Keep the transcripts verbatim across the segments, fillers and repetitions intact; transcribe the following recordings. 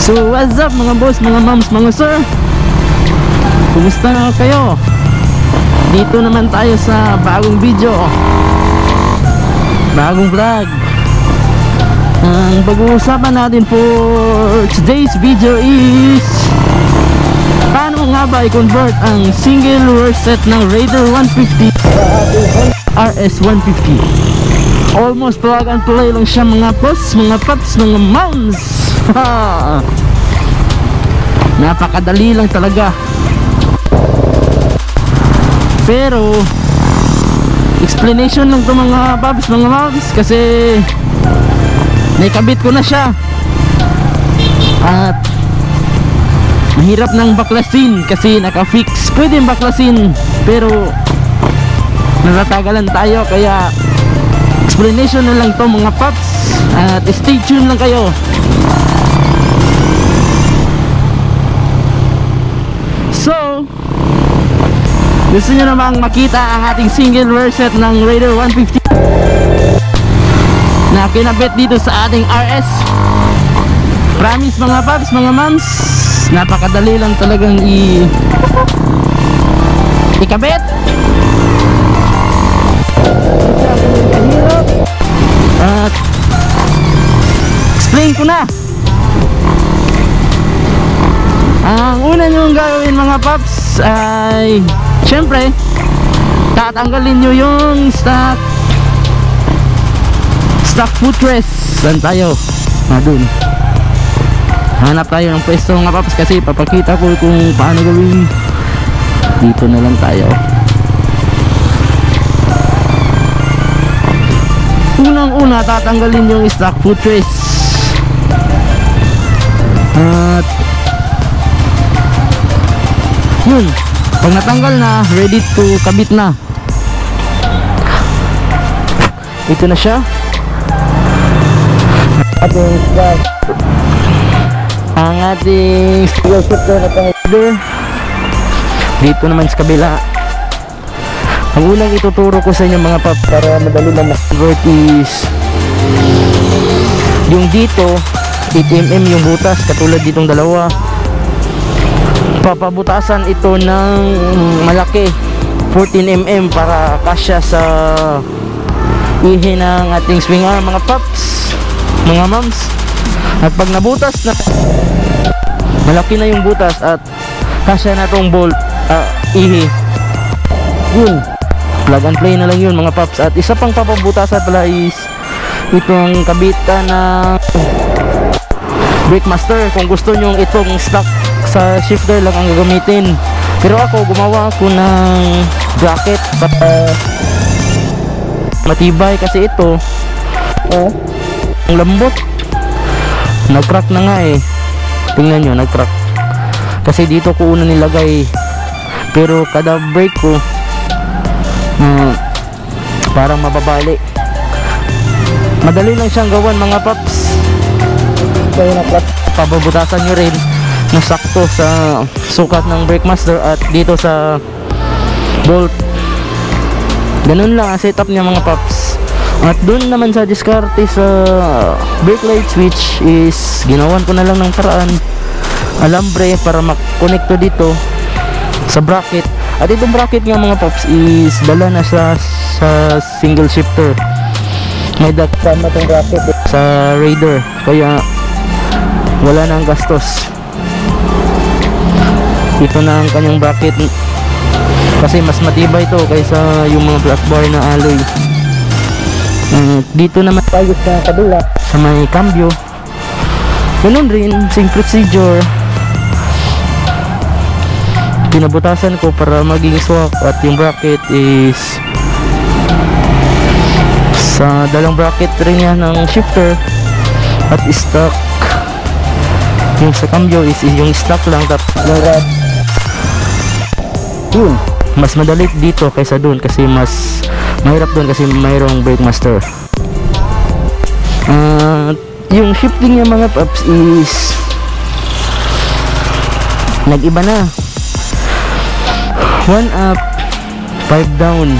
So what's up mga boss, mga moms, mga sir? Kumusta na kayo? Dito naman tayo sa bagong video, bagong vlog. Ang pag-uusapan natin for today's video is paano nga ba i-convert ang single rotor set ng Raider one fifty R S one fifty. Almost plug and play lang siya mga boss, mga paps, mga moms. Napakadali lang talaga. Pero explanation lang to mga paps, mga moms, kasi naikabit ko na siya at mahirap nang baklasin kasi naka-fix. Pwede baklasin pero natatagalan tayo, kaya explanation na lang to mga paps, at stay tuned lang kayo. So gusto nyo namang makita ang ating single rotor set ng Raider one fifty na kinabit dito sa ating R S. Promise mga paps, mga moms, napakadali lang talagang i ikabit. At explain ko na. Ang una nyong gawin mga paps ay syempre tatanggalin nyo yung stock stock footrest. Saan tayo? Ah, dun. Hanap tayo ng pwesto mga paps kasi papakita ko kung paano gawin. Dito na lang tayo. Unang una tatanggalin yung stock footrest. At yun, pag natanggal na, ready to kabit na. Ito na siya. Ating stock, ang ating single shifter na pang-order. Dito naman sa kabila. Ang unang ituturo ko sa inyo mga pap para madali lang ma-convert is yung dito eight millimeter yung butas, katulad ditong dalawa. Papabutasan ito ng malaki fourteen millimeter para kasya sa ihi ng ating swing arm mga paps, mga moms. At pag nabutas na, malaki na yung butas at kasya na tong bolt, uh, ihi, yun, plug and play na lang yun mga paps. At isa pang papabutasan pala is itong kabitan ng brake master. Kung gusto nyo itong stock sa shifter lang ang gagamitin, pero ako gumawa ako ng bracket para matibay kasi ito oh, ang lambot, nag-crack na nga eh. Tingnan nyo, nag-crack kasi dito ko una nilagay, pero kada brake ko uh, parang mababali. Madali lang siyang gawan mga paps. Kaya na-crack, pababutasan nyo rin na sakto sa sukat ng brake master at dito sa bolt. Ganun lang ang setup niya mga paps. At dun naman sa diskarte sa brake light switch is ginawan ko na lang ng paraan alambre para mak-connect to dito sa bracket. At itong bracket nga mga paps is dala na sa, sa single shifter. May dakpan na itong bracket sa Raider, kaya wala na ang gastos. Ito na ang kanyang bracket kasi mas matibay ito kaysa yung mga black bar na alloy. Uh, dito naman tayo sa kabila sa may cambio. Ganun rin, same procedure. Pinabutasan ko para maging swak, at yung bracket is sa dalang bracket rin yan ng shifter at stock. Yung sa cambio is yung stock lang, tapos rod. Yun, mas madali dito kaysa dun kasi mas mahirap dun kasi mayroong brake master. Uh, yung shifting niya mga paps is nag-iba na. One up, five down.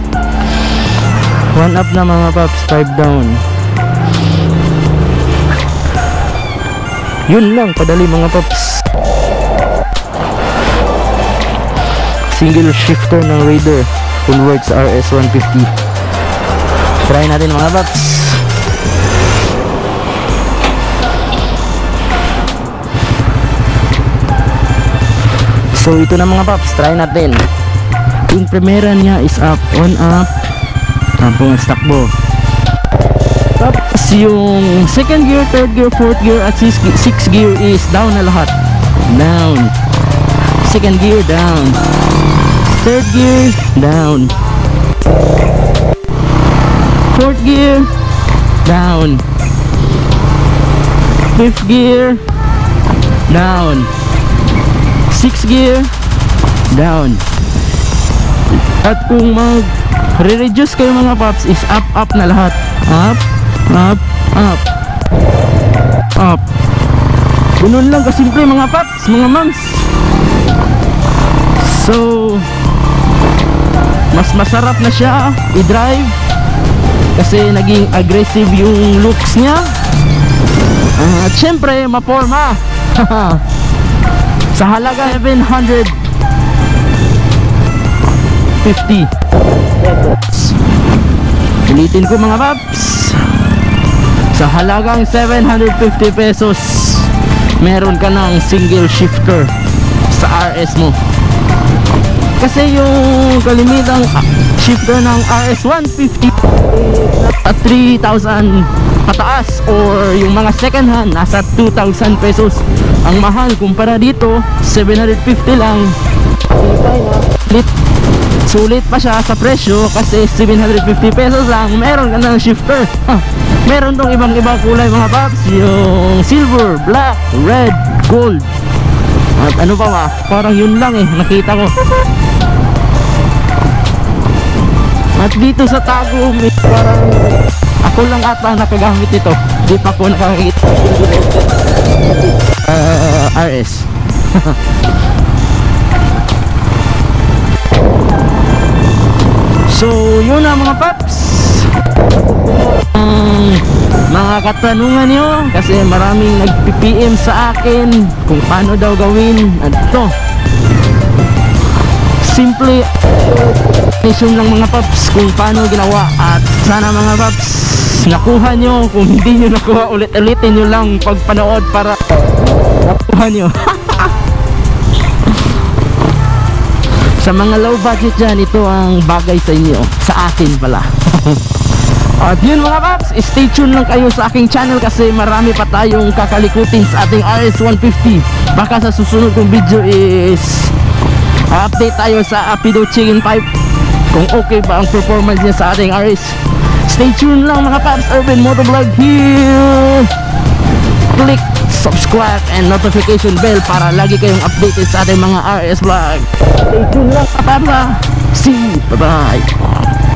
One up na mga paps, five down. Yun lang kadali mga paps. Single shifter ng Raider converts R S one fifty. Try natin mga paps. So ito na mga paps, try natin. Yung primera niya is up, on up, tapos takbo. Tapos yung second gear, third gear, fourth gear at sixth gear is down na lahat. Down. Second gear down. Third gear down. Fourth gear down. Fifth gear down. Sixth gear down. At kung mag re-reduce kayo mga paps is up up na lahat. Up, up, up, up. Ganun lang kasimple mga paps, mga mams. So mas masarap na siya i-drive kasi naging aggressive yung looks niya. uh, At syempre maporma. Sa halaga seven hundred fifty. Ulitin ko mga paps, sa halagang seven hundred fifty pesos meron ka ng single shifter sa R S mo. Kasi yung kalimitang shifter ng R S one fifty at three thousand pataas, or yung mga second hand nasa two thousand pesos. Ang mahal kumpara dito seven hundred fifty lang. Lit, sulit pa siya sa presyo kasi seven hundred fifty pesos lang meron ka ng shifter. Huh. Meron tong ibang ibang kulay mga paps, yung silver, black, red, gold, at ano pa ba, parang yun lang eh nakita ko. At dito sa Tagum parang ako lang ata nakagamit ito, di pa ko nakakita. uh, R S. So yun na mga paps, um, mga katanungan nyo kasi maraming nag-P M sa akin kung paano daw gawin. At ito simple explanation lang mga paps kung paano ginawa. At sana mga paps nakuha nyo. Kung hindi nyo nakuha, ulit-ulitin nyo lang pagpanood para nakuha nyo. Sa mga low budget dyan, ito ang bagay sa inyo, sa akin pala. At yun mga paps, stay tuned lang kayo sa aking channel kasi marami pa tayong kakalikutin sa ating R S one fifty. Baka sa susunod kong video is update tayo sa Apido Chicken Pipe, kung okay ba ang performance niya sa ating R S. Stay tuned lang mga paps, Urban Motovlog here. Click subscribe and notification bell para lagi kayong updated sa ating mga R S vlog. Stay tuned lang mga paps. See you, bye bye.